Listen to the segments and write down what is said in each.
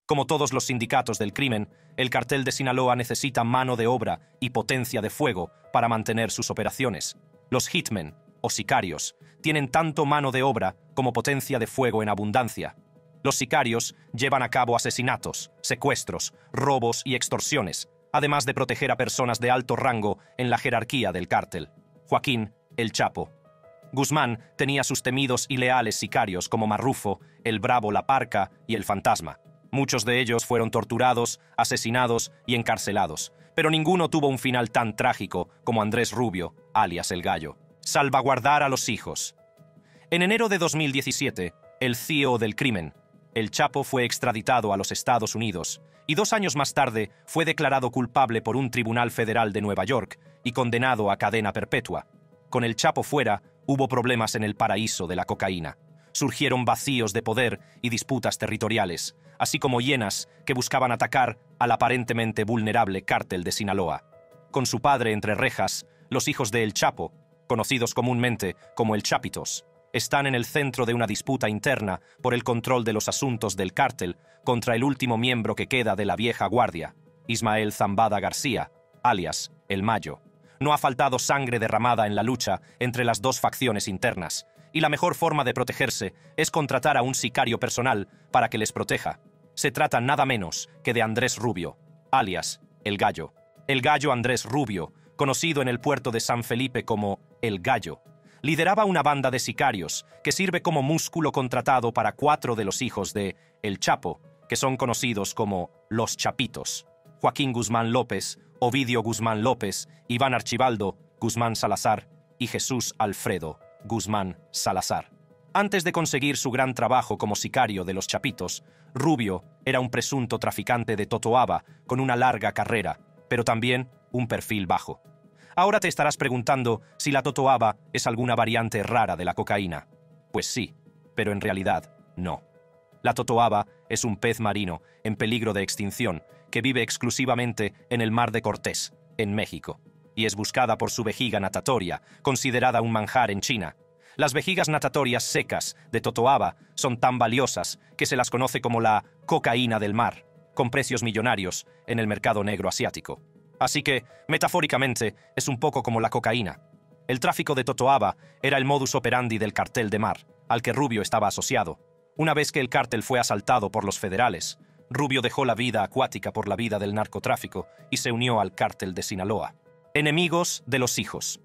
Como todos los sindicatos del crimen, el cartel de Sinaloa necesita mano de obra y potencia de fuego para mantener sus operaciones. Los hitmen, o sicarios, tienen tanto mano de obra como potencia de fuego en abundancia. Los sicarios llevan a cabo asesinatos, secuestros, robos y extorsiones, además de proteger a personas de alto rango en la jerarquía del cártel. Joaquín, el Chapo. Guzmán tenía sus temidos y leales sicarios como Marrufo, el Bravo La Parca y el Fantasma. Muchos de ellos fueron torturados, asesinados y encarcelados, pero ninguno tuvo un final tan trágico como Andrés Rubio, alias El Gallo. Salvaguardar a los hijos. En enero de 2017, el CEO del crimen, el Chapo, fue extraditado a los Estados Unidos y 2 años más tarde fue declarado culpable por un tribunal federal de Nueva York y condenado a cadena perpetua. Con el Chapo fuera, hubo problemas en el paraíso de la cocaína. Surgieron vacíos de poder y disputas territoriales, así como hienas que buscaban atacar al aparentemente vulnerable cártel de Sinaloa. Con su padre entre rejas, los hijos de El Chapo, conocidos comúnmente como el Chapitos, están en el centro de una disputa interna por el control de los asuntos del cártel contra el último miembro que queda de la vieja guardia, Ismael Zambada García, alias El Mayo. No ha faltado sangre derramada en la lucha entre las dos facciones internas, y la mejor forma de protegerse es contratar a un sicario personal para que les proteja. Se trata nada menos que de Andrés Rubio, alias El Gallo. El Gallo Andrés Rubio, conocido en el puerto de San Felipe como El Gallo, lideraba una banda de sicarios que sirve como músculo contratado para 4 de los hijos de El Chapo, que son conocidos como los Chapitos: Joaquín Guzmán López, Ovidio Guzmán López, Iván Archibaldo Guzmán Salazar y Jesús Alfredo Guzmán Salazar. Antes de conseguir su gran trabajo como sicario de los Chapitos, Rubio era un presunto traficante de totoaba con una larga carrera, pero también un perfil bajo. Ahora te estarás preguntando si la totoaba es alguna variante rara de la cocaína. Pues sí, pero en realidad no. La totoaba es un pez marino en peligro de extinción que vive exclusivamente en el Mar de Cortés, en México, y es buscada por su vejiga natatoria, considerada un manjar en China. Las vejigas natatorias secas de totoaba son tan valiosas que se las conoce como la cocaína del mar, con precios millonarios en el mercado negro asiático. Así que, metafóricamente, es un poco como la cocaína. El tráfico de totoaba era el modus operandi del cartel de mar, al que Rubio estaba asociado. Una vez que el cártel fue asaltado por los federales, Rubio dejó la vida acuática por la vida del narcotráfico y se unió al cártel de Sinaloa. Enemigos de los hijos.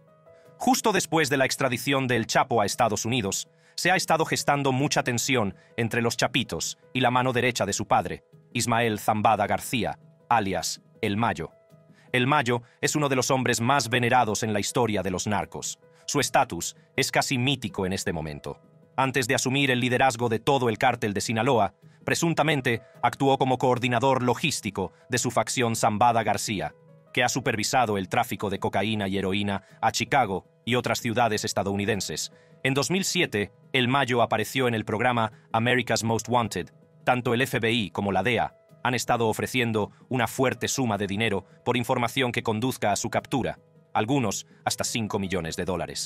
Justo después de la extradición de El Chapo a Estados Unidos, se ha estado gestando mucha tensión entre los Chapitos y la mano derecha de su padre, Ismael Zambada García, alias El Mayo. El Mayo es uno de los hombres más venerados en la historia de los narcos. Su estatus es casi mítico en este momento. Antes de asumir el liderazgo de todo el cártel de Sinaloa, presuntamente actuó como coordinador logístico de su facción Zambada García, que ha supervisado el tráfico de cocaína y heroína a Chicago y otras ciudades estadounidenses. En 2007, El Mayo apareció en el programa America's Most Wanted. Tanto el FBI como la DEA han estado ofreciendo una fuerte suma de dinero por información que conduzca a su captura, algunos hasta $5 millones.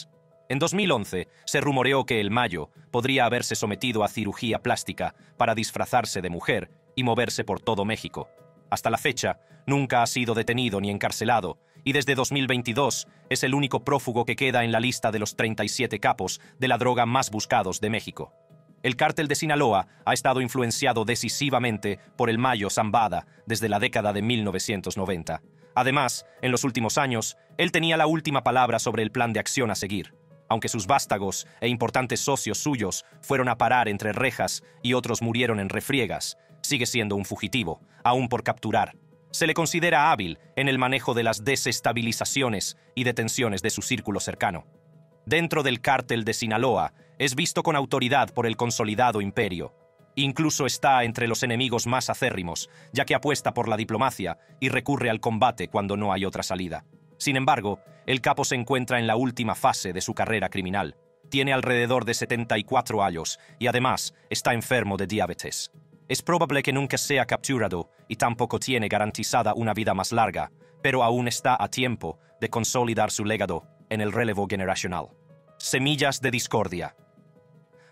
En 2011, se rumoreó que El Mayo podría haberse sometido a cirugía plástica para disfrazarse de mujer y moverse por todo México. Hasta la fecha, nunca ha sido detenido ni encarcelado, y desde 2022 es el único prófugo que queda en la lista de los 37 capos de la droga más buscados de México. El cártel de Sinaloa ha estado influenciado decisivamente por El Mayo Zambada desde la década de 1990. Además, en los últimos años, él tenía la última palabra sobre el plan de acción a seguir. Aunque sus vástagos e importantes socios suyos fueron a parar entre rejas y otros murieron en refriegas, sigue siendo un fugitivo, aún por capturar. Se le considera hábil en el manejo de las desestabilizaciones y detenciones de su círculo cercano. Dentro del cártel de Sinaloa, es visto con autoridad por el consolidado imperio. Incluso está entre los enemigos más acérrimos, ya que apuesta por la diplomacia y recurre al combate cuando no hay otra salida. Sin embargo, el capo se encuentra en la última fase de su carrera criminal. Tiene alrededor de 74 años y además está enfermo de diabetes. Es probable que nunca sea capturado y tampoco tiene garantizada una vida más larga, pero aún está a tiempo de consolidar su legado en el relevo generacional. Semillas de discordia.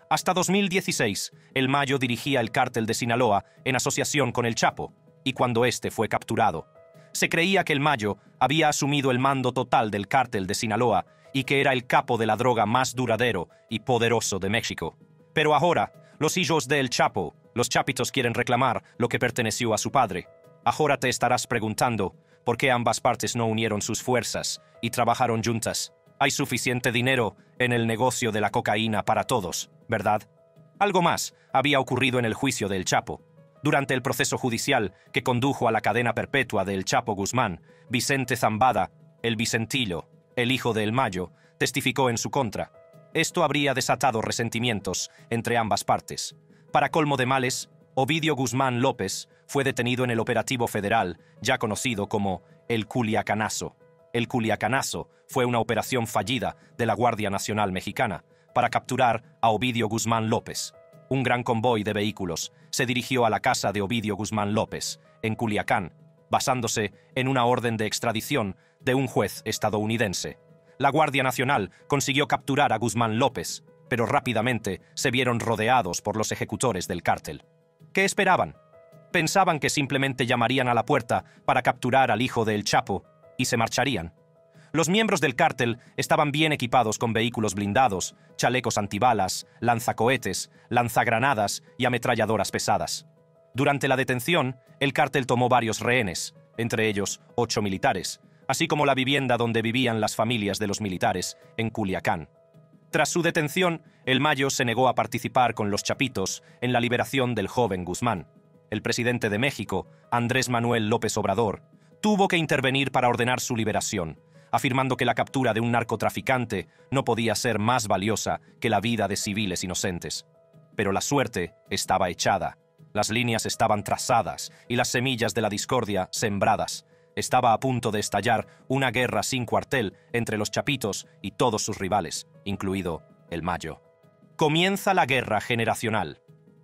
Hasta 2016, el Mayo dirigía el cártel de Sinaloa en asociación con el Chapo, y cuando éste fue capturado, se creía que el Mayo había asumido el mando total del cártel de Sinaloa y que era el capo de la droga más duradero y poderoso de México. Pero ahora, los hijos del Chapo, los chapitos, quieren reclamar lo que perteneció a su padre. Ahora te estarás preguntando por qué ambas partes no unieron sus fuerzas y trabajaron juntas. Hay suficiente dinero en el negocio de la cocaína para todos, ¿verdad? Algo más había ocurrido en el juicio del Chapo. Durante el proceso judicial que condujo a la cadena perpetua del Chapo Guzmán, Vicente Zambada, el Vicentillo, el hijo del Mayo, testificó en su contra. Esto habría desatado resentimientos entre ambas partes. Para colmo de males, Ovidio Guzmán López fue detenido en el operativo federal, ya conocido como el Culiacanazo. El Culiacanazo fue una operación fallida de la Guardia Nacional Mexicana para capturar a Ovidio Guzmán López. Un gran convoy de vehículos se dirigió a la casa de Ovidio Guzmán López, en Culiacán, basándose en una orden de extradición de un juez estadounidense. La Guardia Nacional consiguió capturar a Guzmán López, pero rápidamente se vieron rodeados por los ejecutores del cártel. ¿Qué esperaban? Pensaban que simplemente llamarían a la puerta para capturar al hijo del Chapo y se marcharían. Los miembros del cártel estaban bien equipados con vehículos blindados, chalecos antibalas, lanzacohetes, lanzagranadas y ametralladoras pesadas. Durante la detención, el cártel tomó varios rehenes, entre ellos 8 militares, así como la vivienda donde vivían las familias de los militares, en Culiacán. Tras su detención, el Mayo se negó a participar con los chapitos en la liberación del joven Guzmán. El presidente de México, Andrés Manuel López Obrador, tuvo que intervenir para ordenar su liberación, afirmando que la captura de un narcotraficante no podía ser más valiosa que la vida de civiles inocentes. Pero la suerte estaba echada, las líneas estaban trazadas y las semillas de la discordia sembradas. Estaba a punto de estallar una guerra sin cuartel entre los chapitos y todos sus rivales, incluido el Mayo. Comienza la guerra generacional.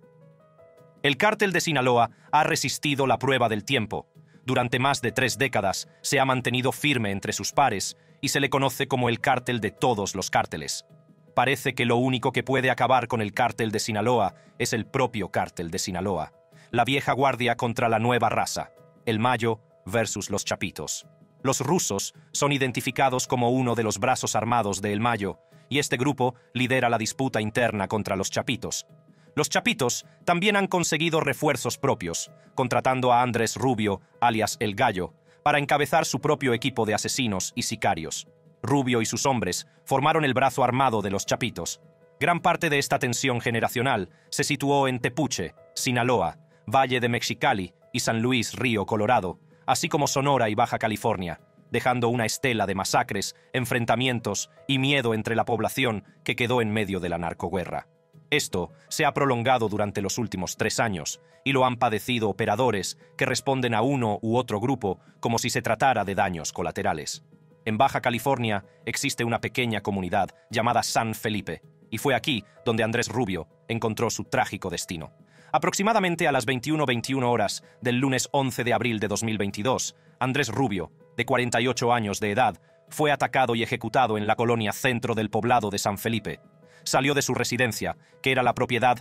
El cártel de Sinaloa ha resistido la prueba del tiempo. Durante más de 3 décadas se ha mantenido firme entre sus pares y se le conoce como el cártel de todos los cárteles. Parece que lo único que puede acabar con el cártel de Sinaloa es el propio cártel de Sinaloa. La vieja guardia contra la nueva raza, el Mayo versus los chapitos. Los rusos son identificados como uno de los brazos armados de El Mayo, y este grupo lidera la disputa interna contra los chapitos. Los chapitos también han conseguido refuerzos propios, contratando a Andrés Rubio, alias El Gallo, para encabezar su propio equipo de asesinos y sicarios. Rubio y sus hombres formaron el brazo armado de los chapitos. Gran parte de esta tensión generacional se situó en Tepuche, Sinaloa, Valle de Mexicali y San Luis Río Colorado, así como Sonora y Baja California, dejando una estela de masacres, enfrentamientos y miedo entre la población que quedó en medio de la narcoguerra. Esto se ha prolongado durante los últimos 3 años y lo han padecido operadores que responden a uno u otro grupo como si se tratara de daños colaterales. En Baja California existe una pequeña comunidad llamada San Felipe, y fue aquí donde Andrés Rubio encontró su trágico destino. Aproximadamente a las 21:21 horas del lunes 11 de abril de 2022, Andrés Rubio, de 48 años de edad, fue atacado y ejecutado en la colonia centro del poblado de San Felipe. Salió de su residencia, que era la propiedad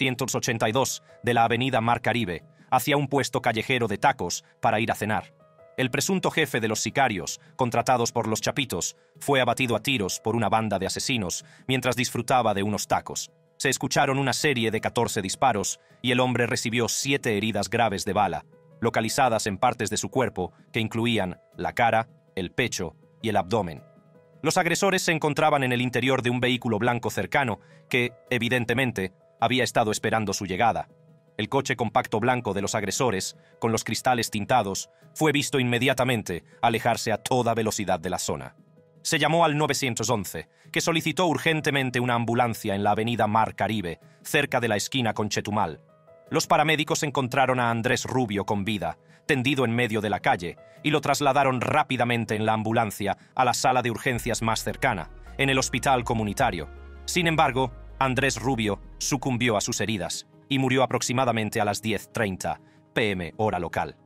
282 de la avenida Mar Caribe, hacia un puesto callejero de tacos para ir a cenar. El presunto jefe de los sicarios, contratados por los chapitos, fue abatido a tiros por una banda de asesinos mientras disfrutaba de unos tacos. Se escucharon una serie de 14 disparos y el hombre recibió 7 heridas graves de bala, localizadas en partes de su cuerpo que incluían la cara, el pecho y el abdomen. Los agresores se encontraban en el interior de un vehículo blanco cercano que, evidentemente, había estado esperando su llegada. El coche compacto blanco de los agresores, con los cristales tintados, fue visto inmediatamente alejarse a toda velocidad de la zona. Se llamó al 911, que solicitó urgentemente una ambulancia en la avenida Mar Caribe, cerca de la esquina con Chetumal. Los paramédicos encontraron a Andrés Rubio con vida, tendido en medio de la calle, y lo trasladaron rápidamente en la ambulancia a la sala de urgencias más cercana, en el hospital comunitario. Sin embargo, Andrés Rubio sucumbió a sus heridas y murió aproximadamente a las 10:30 p.m. hora local.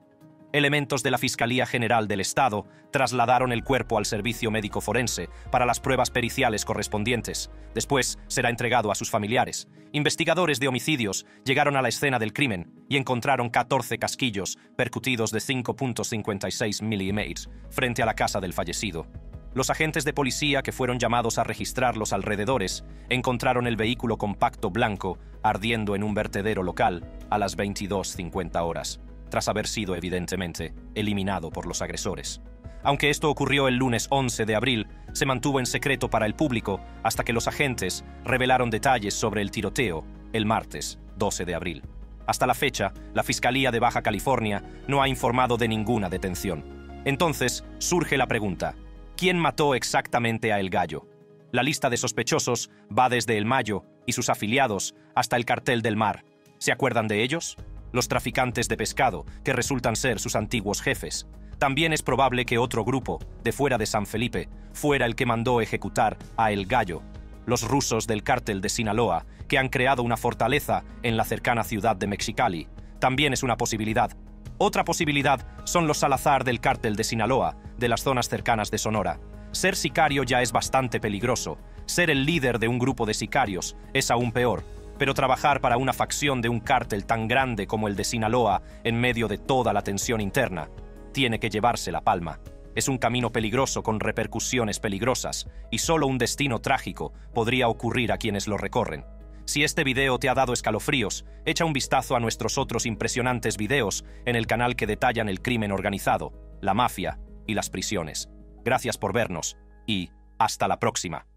Elementos de la Fiscalía General del Estado trasladaron el cuerpo al servicio médico forense para las pruebas periciales correspondientes. Después será entregado a sus familiares. Investigadores de homicidios llegaron a la escena del crimen y encontraron 14 casquillos percutidos de 5.56 milímetros frente a la casa del fallecido. Los agentes de policía que fueron llamados a registrar los alrededores encontraron el vehículo compacto blanco ardiendo en un vertedero local a las 22:50 horas. Tras haber sido, evidentemente, eliminado por los agresores. Aunque esto ocurrió el lunes 11 de abril, se mantuvo en secreto para el público hasta que los agentes revelaron detalles sobre el tiroteo el martes 12 de abril. Hasta la fecha, la Fiscalía de Baja California no ha informado de ninguna detención. Entonces, surge la pregunta: ¿quién mató exactamente a El Gallo? La lista de sospechosos va desde El Mayo y sus afiliados hasta el Cartel del Mar. ¿Se acuerdan de ellos? Los traficantes de pescado, que resultan ser sus antiguos jefes. También es probable que otro grupo, de fuera de San Felipe, fuera el que mandó ejecutar a El Gallo. Los rusos del cártel de Sinaloa, que han creado una fortaleza en la cercana ciudad de Mexicali, también es una posibilidad. Otra posibilidad son los Salazar del cártel de Sinaloa, de las zonas cercanas de Sonora. Ser sicario ya es bastante peligroso. Ser el líder de un grupo de sicarios es aún peor. Pero trabajar para una facción de un cártel tan grande como el de Sinaloa en medio de toda la tensión interna tiene que llevarse la palma. Es un camino peligroso con repercusiones peligrosas y solo un destino trágico podría ocurrir a quienes lo recorren. Si este video te ha dado escalofríos, echa un vistazo a nuestros otros impresionantes videos en el canal que detallan el crimen organizado, la mafia y las prisiones. Gracias por vernos y hasta la próxima.